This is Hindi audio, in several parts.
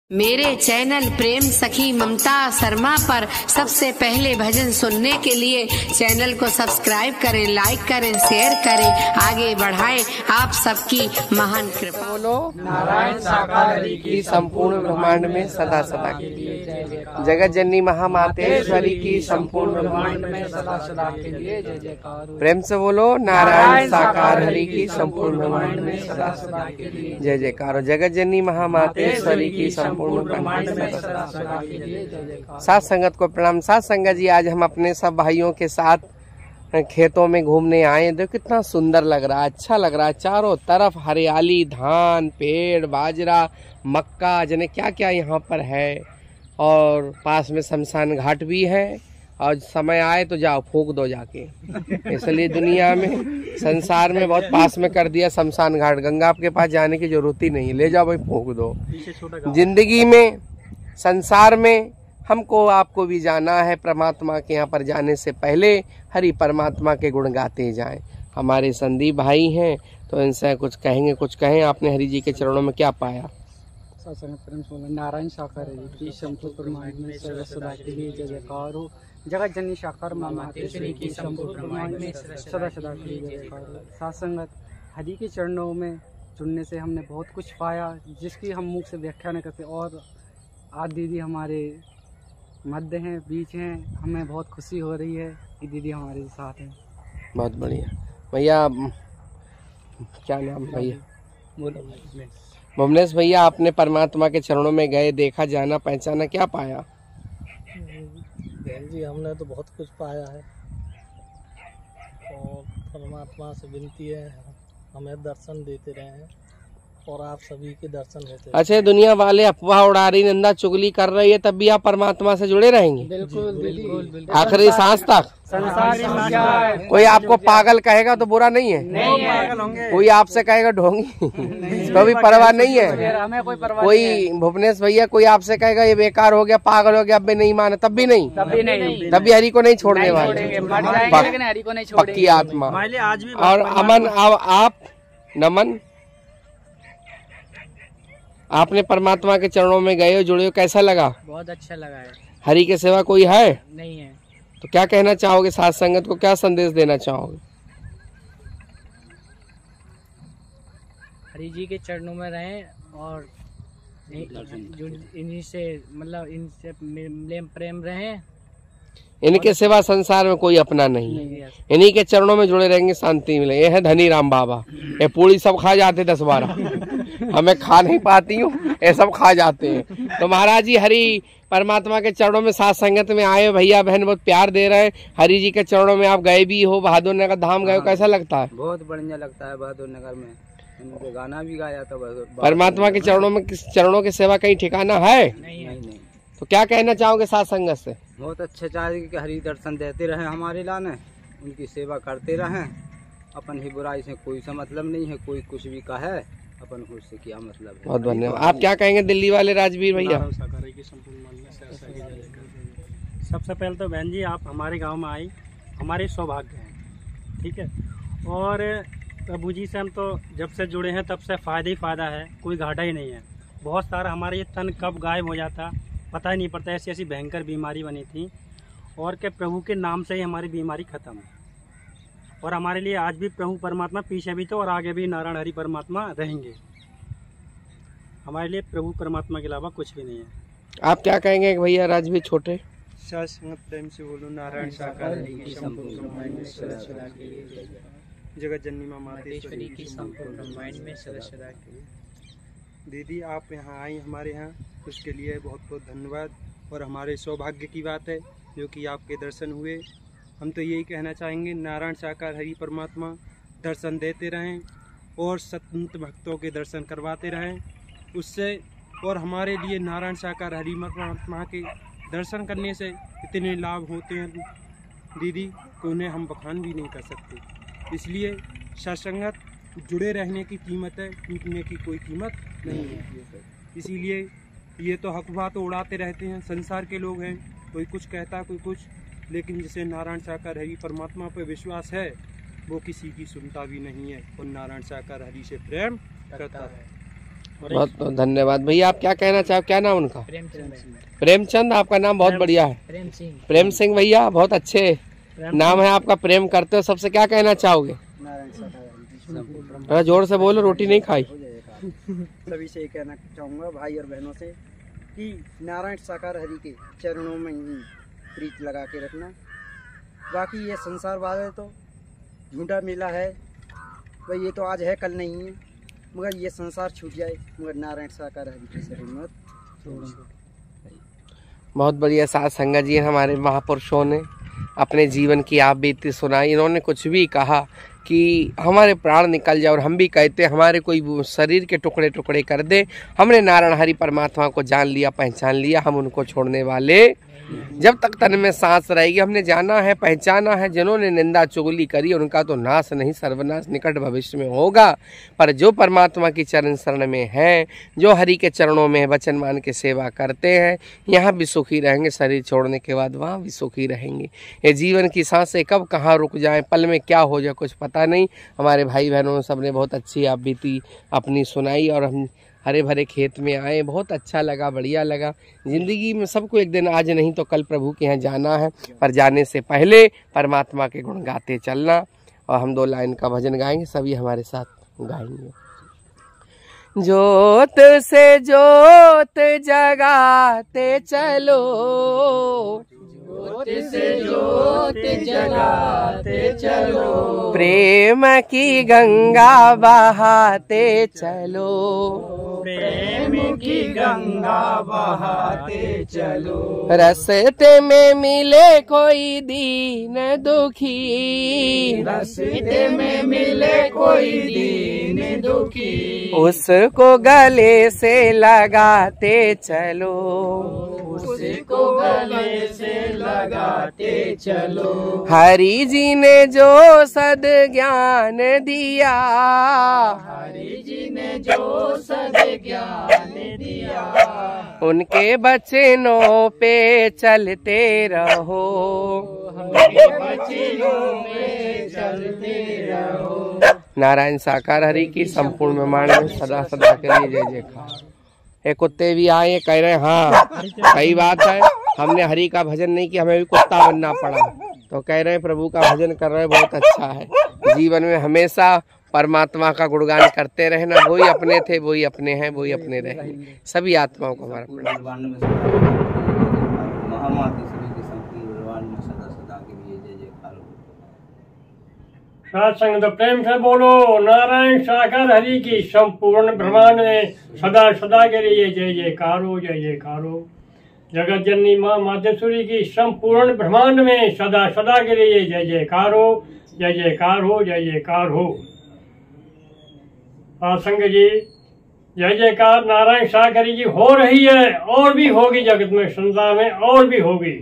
मेरे चैनल प्रेम सखी ममता शर्मा पर सबसे पहले भजन सुनने के लिए चैनल को सब्सक्राइब करें, लाइक करें, शेयर करें, आगे बढ़ाएं आप सबकी महान कृपा। बोलो नारायण साकार हरि की संपूर्ण ब्रह्मांड में सदा सदा के लिए जगत जननी महामातेश्वरी की संपूर्ण ब्रह्मांड में सदा सदा के लिए जय जयकार। प्रेम से बोलो नारायण साकार हरि की संपूर्ण ब्रह्मांड में सदा सदा के लिए जय जयकार। जगत जननी महामातेश्वरी की संपूर्ण ब्रह्मांड में सदा सदा के लिए जय जयकार। साथ संगत को प्रणाम। साथ संगत जी, आज हम अपने सब भाइयों के साथ खेतों में घूमने आए। देखो कितना सुंदर लग रहा है, अच्छा लग रहा है। चारों तरफ हरियाली, धान, पेड़, बाजरा, मक्का, जने क्या क्या यहाँ पर है। और पास में शमशान घाट भी है, और समय आए तो जाओ फूंक दो जाके। इसलिए दुनिया में, संसार में बहुत पास में कर दिया शमशान घाट। गंगा आपके पास जाने की जरूरत ही नहीं, ले जाओ भाई फूंक दो। जिंदगी में, संसार में हमको आपको भी जाना है। परमात्मा के यहाँ पर जाने से पहले हरि परमात्मा के गुण गाते जाएं। हमारे संदीप भाई हैं तो इनसे कुछ कहेंगे, कुछ कहें। आपने हरि जी के चरणों में क्या पाया? नारायण साकार की संपूर्ण ब्रह्मांड में सदा के लिए जय जयकार हो। जगत जननी साकार मातेश्वरी की संपूर्ण ब्रह्मांड में सदा सदा के लिए जय जयकार हो। साथ संगत हरि के चरणों में जुड़ने से हमने बहुत कुछ पाया, जिसकी हम मुख से व्याख्या नहीं करते। और आज दीदी हमारे मध्य हैं, बीच हैं। हमें बहुत खुशी हो रही है कि दीदी हमारे साथ हैं। बहुत बढ़िया भैया। क्या नाम भैया? भुवनेश भैया, आपने परमात्मा के चरणों में गए, देखा, जाना, पहचाना, क्या पाया? बहन जी, हमने तो बहुत कुछ पाया है और परमात्मा से विनती है हमें दर्शन देते रहे और आप सभी के दर्शन होते हैं। अच्छा, दुनिया वाले अफवाह उड़ा रही, निंदा चुगली कर रही है, तब भी आप परमात्मा से जुड़े रहेंगे? बिल्कुल आखिरी सांस तक। संसार कोई आपको पागल कहेगा तो बुरा नहीं है, कोई आपसे कहेगा ढोंगी तो भी परवाह नहीं है। हमें कोई परवाह कोई भुवनेश भैया कोई आपसे कहेगा ये बेकार हो गया, पागल हो गया, अब भी नहीं माने, तब भी नहीं, तब भी हरि को नहीं छोड़ने वाले, पक्की आत्मा। और अमन, आप नमन, आपने परमात्मा के चरणों में गए हो, जुड़े हो, कैसा लगा? बहुत अच्छा लगा है। हरि के सिवा कोई है नहीं है तो क्या कहना चाहोगे? साथ संगत को क्या संदेश देना चाहोगे? हरि जी के चरणों में रहें और इन्हीं से, मतलब इनसे प्रेम रहें। इनके सिवा संसार में कोई अपना नहीं है। इन्हीं के चरणों में जुड़े रहेंगे, शांति मिले। ये है धनी राम बाबा। ये पूरी सब खा जाते 10-12, हमें खा नहीं पाती हूँ, ये सब खा जाते हैं। तो महाराज जी हरि परमात्मा के चरणों में साथ संगत में आए, भैया बहन बहुत प्यार दे रहे हैं। हरि जी के चरणों में आप गए भी हो, बहादुर नगर धाम गए हो, कैसा लगता है? बहुत बढ़िया लगता है। बहादुर नगर में उनके गाना भी गाया था। परमात्मा के चरणों में, चरणों की सेवा कहीं ठिकाना है? नहीं। तो क्या कहना चाहोगे साथ संगत से? बहुत अच्छे चाहिए कि हरि दर्शन देते रहे हमारे लाने, उनकी सेवा करते रहें। अपन ही बुराई से कोई सा मतलब नहीं है, कोई कुछ भी कहे अपन को उससे क्या मतलब है। बहुत धन्यवाद। आप क्या कहेंगे दिल्ली वाले राजवीर भैया? सबसे पहले तो बहन जी, आप हमारे गांव में आई, हमारे सौभाग्य हैं, ठीक है। और प्रभु जी से हम तो जब से जुड़े हैं तब से फ़ायदा ही फ़ायदा है, कोई घाटा ही नहीं है। बहुत सारा हमारे ये तन कब गायब हो जाता पता ही नहीं पड़ता। ऐसी ऐसी भयंकर बीमारी बनी थी, और के प्रभु के नाम से ही हमारी बीमारी ख़त्म है। और हमारे लिए आज भी प्रभु परमात्मा पीछे भी तो, और आगे भी नारायण हरि परमात्मा रहेंगे। हमारे लिए प्रभु परमात्मा के अलावा कुछ भी नहीं है। आप क्या कहेंगे भैया राजवीर छोटे? प्रेम से बोलो नारायण साकार जगत जननी मातेश्वरी की संपूर्ण ब्रह्मांड में सदा सदा के लिए। दीदी, आप यहाँ आई हमारे यहाँ, उसके लिए बहुत बहुत धन्यवाद। और हमारे सौभाग्य की बात है जो कि आपके दर्शन हुए। हम तो यही कहना चाहेंगे, नारायण साकार हरि परमात्मा दर्शन देते रहें और संत भक्तों के दर्शन करवाते रहें उससे। और हमारे लिए नारायण साकार हरि परमात्मा के दर्शन करने से इतने लाभ होते हैं दीदी कि उन्हें हम बखान भी नहीं कर सकते। इसलिए सत्संगत जुड़े रहने की कीमत है, टूटने की कोई कीमत नहीं होती है। इसीलिए ये तो अफवाह तो उड़ाते रहते हैं, संसार के लोग हैं, कोई कुछ कहता कोई कुछ, लेकिन जिसे नारायण साकार हरि परमात्मा पर विश्वास है वो किसी की सुनता भी नहीं है और नारायण साकार हरि से प्रेम करता है। बहुत बहुत धन्यवाद भैया। आप क्या कहना चाहो, क्या नाम उनका? प्रेमचंद। आपका नाम बहुत बढ़िया है। प्रेम सिंह भैया, बहुत अच्छे नाम है आपका, प्रेम करते हो सबसे। क्या कहना चाहोगे? जोर से बोलो, रोटी नहीं खाई। सभी से कहना चाहूँगा भाई और बहनों से कि नारायण साकार हरि के चरणों में ही प्रीत लगा के रखना। बाकी ये संसार वाले तो झूठा मिला है भाई, ये तो आज है कल नहीं है, मगर ये संसार छूट जाए मगर नारायण साकार हरि के शरण मत छोड़ो। बहुत बढ़िया साथ संगत जी, हमारे महापुरुषों ने अपने जीवन की आप बीती सुनाई। इन्होंने कुछ भी कहा कि हमारे प्राण निकल जाए और हम भी कहते हमारे कोई शरीर के टुकड़े टुकड़े कर दे, हमने नारायण हरि परमात्मा को जान लिया, पहचान लिया, हम उनको छोड़ने वाले जब तक तन में सांस रहेगी। हमने जाना है, पहचाना है, जिन्होंने निंदा चुगली करी उनका तो नाश नहीं सर्वनाश निकट भविष्य में होगा। पर जो परमात्मा की चरण शरण में है, जो हरि के चरणों में वचन मान के सेवा करते हैं, यहाँ भी सुखी रहेंगे, शरीर छोड़ने के बाद वहाँ भी सुखी रहेंगे। ये जीवन की सांसें कब कहाँ रुक जाएं, पल में क्या हो जाए कुछ पता नहीं। हमारे भाई बहनों सब ने बहुत अच्छी आप बीती अपनी सुनाई और हम हरे भरे खेत में आए, बहुत अच्छा लगा, बढ़िया लगा। ज़िंदगी में सबको एक दिन आज नहीं तो कल प्रभु के यहाँ जाना है, पर जाने से पहले परमात्मा के गुण गाते चलना। और हम 2 लाइन का भजन गाएंगे, सभी हमारे साथ गाएंगे। जोत से जोत जगाते चलो, जोत से जोत जगाते चलो, प्रेम की गंगा बहाते चलो, प्रेम की गंगा बहाते चलो। रस्ते में मिले कोई दीन दुखी, रस्ते में मिले कोई दीन दुखी, उसको गले से लगाते चलो, उसको गले से लगाते चलो। हरि जी ने जो सद ज्ञान दिया, हरि जी ने जो सद ज्ञान दिया, उनके वचनों पे चलते रहो, उनके वचनों पे चलते रहो। नारायण साकार हरि की संपूर्ण ब्रह्मांड में सदा सदा के लिए जय जयकार। ये कुत्ते भी आए, कह रहे हैं हाँ सही बात है, हमने हरि का भजन नहीं किया, हमें भी कुत्ता बनना पड़ा। तो कह रहे हैं प्रभु का भजन कर रहे हैं, बहुत अच्छा है। जीवन में हमेशा परमात्मा का गुणगान करते रहना। वही अपने थे, वही अपने हैं, वही अपने रहेंगे। सभी आत्माओं को हमारा साथ संगत प्रेम से बोलो, नारायण साकार हरि की संपूर्ण ब्रह्मांड में सदा सदा के लिए जय जयकार हो, जय जयकार हो। जगत जननी माँ मातेश्वरी की संपूर्ण ब्रह्मांड में सदा सदा के लिए जय जयकार हो, जय जयकार हो, जय जयकार हो। संग जी, जय जयकार नारायण साकार की हो रही है और भी होगी, जगत में संसार में और भी होगी।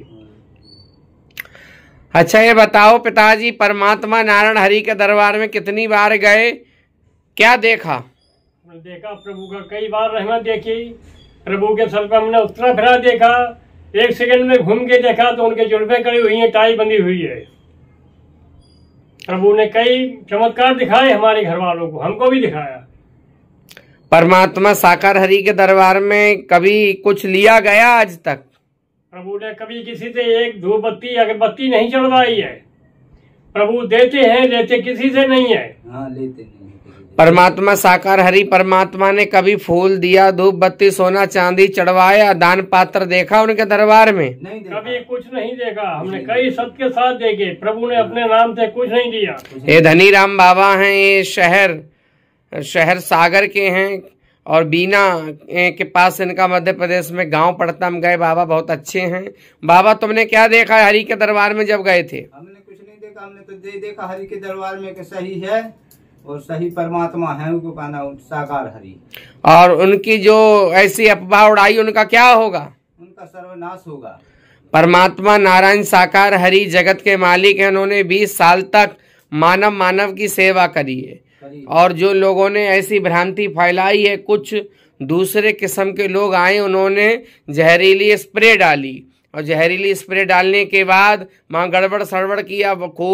अच्छा ये बताओ पिताजी, परमात्मा नारायण हरि के दरबार में कितनी बार गए, क्या देखा? देखा प्रभु का कई बार रहमत देखी, प्रभु के सर पर हमने उतरा फिरा देखा, 1 सेकंड में घूम के देखा तो उनके जुल्फे कड़ी हुई है, टाई बंधी हुई है। प्रभु ने कई चमत्कार दिखाए हमारे घर वालों को, हमको भी दिखाया। परमात्मा साकार हरि के दरबार में कभी कुछ लिया गया आज तक? प्रभु ने कभी किसी से एक धूप बत्ती अगरबत्ती नहीं चढ़वाई है। प्रभु देते हैं, लेते किसी से नहीं है। हाँ, लेते नहीं। परमात्मा साकार हरि परमात्मा ने कभी फूल दिया, धूप बत्ती सोना चांदी चढ़वाया, दान पात्र देखा उनके दरबार में? नहीं देखा। कभी कुछ नहीं देखा। हमने कई सबके साथ देखे, प्रभु ने अपने नाम से कुछ नहीं दिया। ये धनीराम बाबा हैं, ये शहर सागर के हैं और बीना के पास इनका मध्य प्रदेश में गांव पड़ता। हम गए, बाबा बहुत अच्छे हैं। बाबा तुमने क्या देखा हरि के दरबार में जब गए थे? हमने कुछ नहीं देखा, हमने तो देखा हरि के दरबार में कि सही है और सही परमात्मा है, उनको कहना साकार हरि। और उनकी जो ऐसी अफवाह उड़ाई उनका क्या होगा? उनका सर्वनाश होगा। परमात्मा नारायण साकार हरि जगत के मालिक हैं। उन्होंने 20 साल तक मानव की सेवा करी है और जो लोगों ने ऐसी भ्रांति फैलाई है, कुछ दूसरे किस्म के लोग आए, उन्होंने जहरीली स्प्रे डाली और जहरीली स्प्रे डालने के बाद वहाँ गड़बड़ सड़बड़ किया, खूब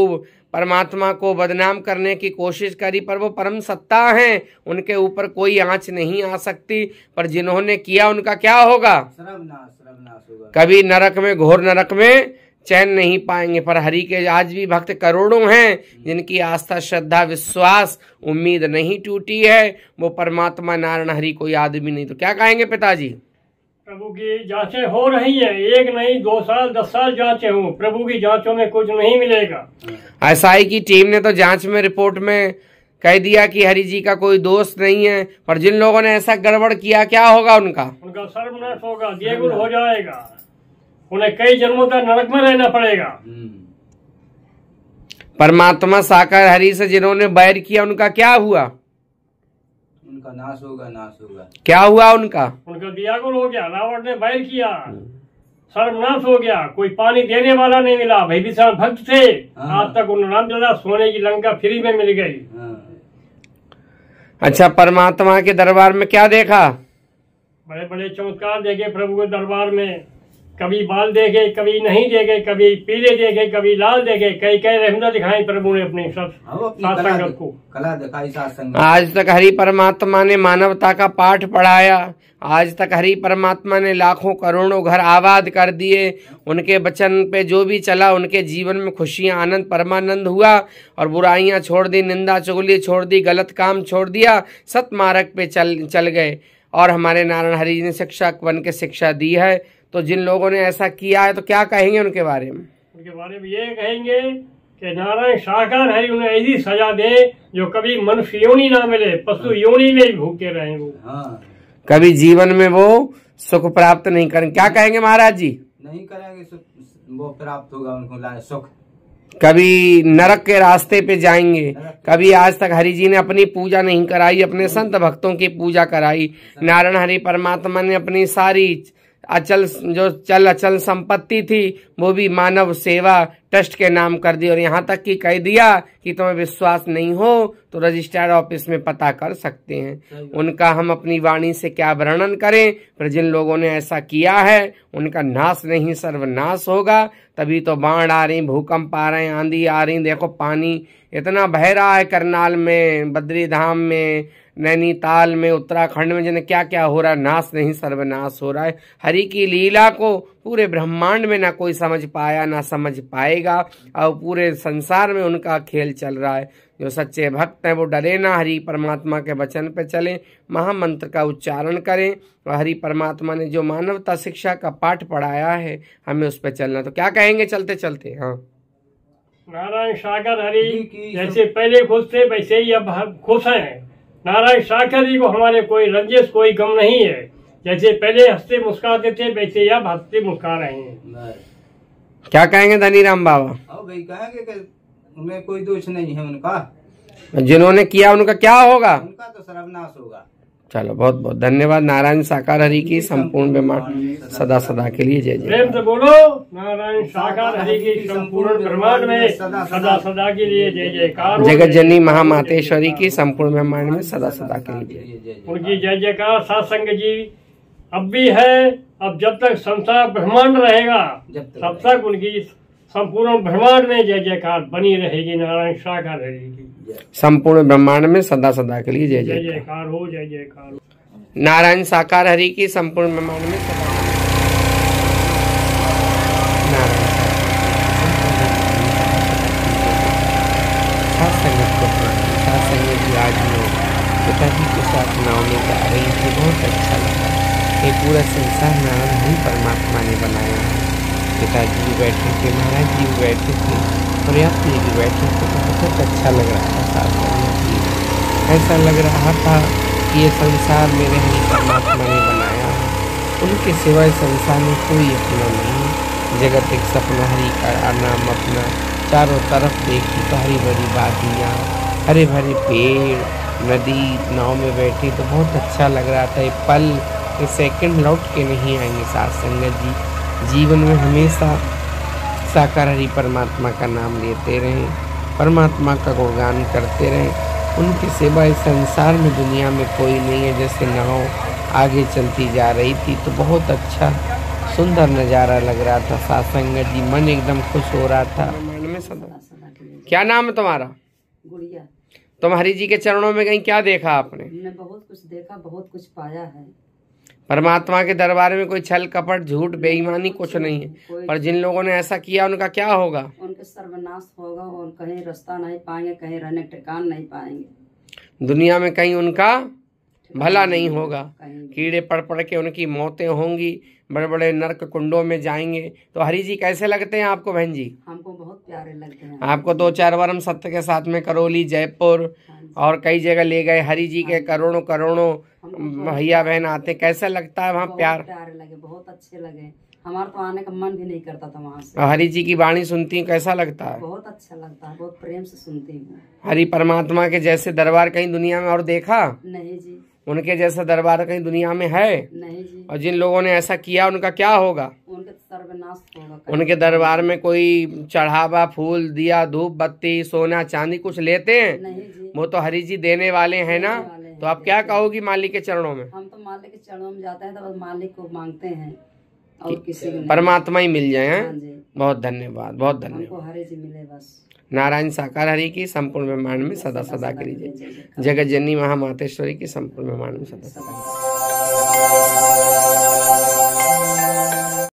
परमात्मा को बदनाम करने की कोशिश करी, पर वो परम सत्ता हैं, उनके ऊपर कोई आंच नहीं आ सकती। पर जिन्होंने किया उनका क्या होगा? सर्वनाश होगा। कभी नरक में, घोर नरक में चैन नहीं पाएंगे। पर हरि के आज भी भक्त करोड़ों हैं जिनकी आस्था, श्रद्धा, विश्वास, उम्मीद नहीं टूटी है। वो परमात्मा नारायण हरि कोई आदमी नहीं। तो क्या कहेंगे पिताजी? प्रभु की जांचें हो रही हैं, 1 नहीं 2 साल 10 साल जांचें हों, प्रभु की जांचों में कुछ नहीं मिलेगा। एसआई की टीम ने तो जांच में, रिपोर्ट में कह दिया कि हरि जी का कोई दोष नहीं है। पर जिन लोगों ने ऐसा गड़बड़ किया, क्या होगा उनका? उनका सर्वनाश होगा, देवगुण हो जाएगा, उन्हें कई जन्मों तक नरक में रहना पड़ेगा। परमात्मा साकार हरि से जिन्होंने बैर किया उनका क्या हुआ? उनका नाश होगा, नाश होगा। क्या हुआ उनका? उनका दियागुल हो गया, रावण ने बैर किया, सर्वनाश हो गया, कोई पानी देने वाला नहीं मिला। भयभीषण भक्त थे, आज तक उन रामचंद्र सोने की लंका फ्री में मिल गई। अच्छा, परमात्मा के दरबार में क्या देखा? बड़े बड़े चमत्कार देखे प्रभु के दरबार में। कभी बाल देखे, कभी नहीं देखे, कभी पीले देखे, कभी लाल देखे, कई कई रहमत दिखाई प्रभु ने अपनी सत्संग को, कला दिखाई सत्संग। आज तक हरि परमात्मा ने मानवता का पाठ पढ़ाया। आज तक हरि परमात्मा ने लाखों करोड़ों घर आबाद कर दिए। उनके वचन पे जो भी चला, उनके जीवन में खुशियां, आनंद, परमानंद हुआ। और बुराइयां छोड़ दी, निंदा चुगली छोड़ दी, गलत काम छोड़ दिया, सत मार्ग पे चल गए। और हमारे नारायण हरि ने शिक्षक बन के शिक्षा दी है। तो जिन लोगों ने ऐसा किया है, तो क्या कहेंगे उनके बारे में? उनके बारे में ये कहेंगे कि नारायण साकार हरि उन्हें ऐसी सजा दे जो कभी मनुष्य योनि ना मिले, पशु योनि में ही भूखे रहे वो। कभी जीवन में वो सुख प्राप्त नहीं करेंगे। क्या कहेंगे महाराज जी? नहीं करेंगे, वो प्राप्त होगा उनको सुख। कभी नरक के रास्ते पे जाएंगे। कभी आज तक हरि जी ने अपनी पूजा नहीं कराई, अपने संत भक्तों की पूजा कराई। नारायण हरि परमात्मा ने अपनी सारी अचल अचल संपत्ति थी वो भी मानव सेवा ट्रस्ट के नाम कर दी। और यहाँ तक कि कह दिया कि तुम्हें विश्वास नहीं हो तो रजिस्ट्रार ऑफिस में पता कर सकते हैं। उनका हम अपनी वाणी से क्या वर्णन करें। पर जिन लोगों ने ऐसा किया है उनका नाश नहीं सर्वनाश होगा। तभी तो बाढ़ आ रही, भूकंप आ रहे हैं, आंधी आ रही। देखो पानी इतना बह रहा है करनाल में, बद्री धाम में, नैनीताल में, उत्तराखंड में, जिन्हें क्या क्या हो रहा है। नाश नहीं सर्वनाश हो रहा है। हरि की लीला को पूरे ब्रह्मांड में ना कोई समझ पाया ना समझ पाएगा। और पूरे संसार में उनका खेल चल रहा है। जो सच्चे भक्त हैं वो डरे ना, हरि परमात्मा के वचन पे चलें, महामंत्र का उच्चारण करें। और हरि परमात्मा ने जो मानवता शिक्षा का पाठ पढ़ाया है हमें उस पर चलना। तो क्या कहेंगे चलते चलते? हाँ, नारायण सागर हरि जैसे पहले खुश थे वैसे ही अब खुश हैं। नारायण सागर जी को हमारे कोई रंजिश, कोई गम नहीं है। जैसे पहले हंसते मुस्कुराते थे वैसे अब हंसते मुस्कुरा रहे हैं। क्या कहेंगे धनीराम बाबा? भाई कहेंगे कि उनमें कोई दोष नहीं है उनका। जिन्होंने किया उनका क्या होगा? उनका तो सर्वनाश होगा। चलो, बहुत बहुत धन्यवाद। नारायण साकार हरि की संपूर्ण ब्रह्मांड सदा सदा के लिए जय जय। प्रेम से बोलो नारायण साकार हरि की संपूर्ण ब्रह्मांड में सदा सदा के लिए जय जयकार। जगत जननी महामातेश्वरी की संपूर्ण ब्रह्मांड में सदा सदा के लिए उनकी जय जयकार। सत्संग जी अब भी है, अब जब तक संसार ब्रह्मांड रहेगा तब तक उनकी संपूर्ण ब्रह्मांड में जय जयकार बनी रहेगी। नारायण साकार हरि की संपूर्ण ब्रह्मांड में सदा सदा के लिए जय जयकार हो, जय जयकार हो। नारायण साकार हरि की संपूर्ण ब्रह्मांड में सदा पिताजी के साथ नाव में जा रही थी। बहुत अच्छा लगा। ये पूरा संसार नारायण हरि परमात्मा ने बनाया है। पिताजी भी बैठे थे, महाराज जी भी बैठे थे, और यात्री भी बैठे थे। तो बहुत अच्छा लग रहा था साथ में। ऐसा लग रहा था कि ये संसार मेरे हरि परमात्मा ने बनाया है। उनके सिवाय संसार में कोई अपना नहीं। जगत एक सपना हरि का नाम अपना। चारों तरफ देखी तो हरी भरी वादियाँ, हरे भरे पेड़, नदी, नाव में बैठी तो बहुत अच्छा लग रहा था। ये पल, ये सेकंड लौट के नहीं आएंगे। साथ संगत जी जीवन में हमेशा साकार हरि परमात्मा का नाम लेते रहें, परमात्मा का गुणगान करते रहें। उनके सिवा इस संसार में दुनिया में कोई नहीं है। जैसे नाव आगे चलती जा रही थी तो बहुत अच्छा सुंदर नज़ारा लग रहा था। साथ संगत जी मन एकदम खुश हो रहा था। क्या नाम है तुम्हारा? गुड़िया। तुम हरि जी के चरणों में कहीं क्या देखा आपने? हमने बहुत कुछ देखा, बहुत कुछ पाया है। परमात्मा के दरबार में कोई छल कपट झूठ बेईमानी कुछ नहीं है, पर जिन लोगों ने ऐसा किया उनका क्या होगा? उनके सर्वनाश होगा और कहीं रास्ता नहीं पाएंगे, कहीं रहने ठिकान नहीं पाएंगे, दुनिया में कहीं उनका भला नहीं होगा, कीड़े पड़ पड़ के उनकी मौतें होंगी, बड़े बड़े नरक कुंडों में जाएंगे। तो हरि जी कैसे लगते हैं आपको बहन जी? हमको बहुत प्यारे लगते हैं। आपको 2-4 बार हम सत्य के साथ में करौली, जयपुर और कई जगह ले गए। हरि जी के करोड़ों करोड़ों भैया बहन आते, कैसा लगता है वहाँ प्यार? प्यारे लगे, बहुत अच्छे लगे। हमारा तो आने का मन भी नहीं करता था वहाँ से। हरि जी की वाणी सुनती हूँ, कैसा लगता है? बहुत अच्छा लगता है, बहुत प्रेम से सुनती हूँ। हरि परमात्मा के जैसे दरबार कहीं दुनिया में और देखा? नहीं जी। उनके जैसा दरबार कहीं दुनिया में है? नहीं जी। और जिन लोगों ने ऐसा किया उनका क्या होगा? उनके सर्वनाश होगा। उनके दरबार में कोई चढ़ावा, फूल, दिया, धूप बत्ती, सोना चांदी कुछ लेते हैं? नहीं जी। वो तो हरि जी देने वाले हैं ना। तो आप क्या कहोगी मालिक के चरणों में? हम तो मालिक के चरणों में जाते हैं तो बस मालिक को मांगते हैं और किसी को परमात्मा ही मिल जाए। हैं? हाँ जी। बहुत धन्यवाद, बहुत धन्यवाद। हमको हरि जी मिले बस। नारायण साकार हरि की संपूर्ण ब्रह्मांड में सदा सदा करी जय। जगत जननी महामातेश्वरी की संपूर्ण ब्रह्मांड में सदा सदा।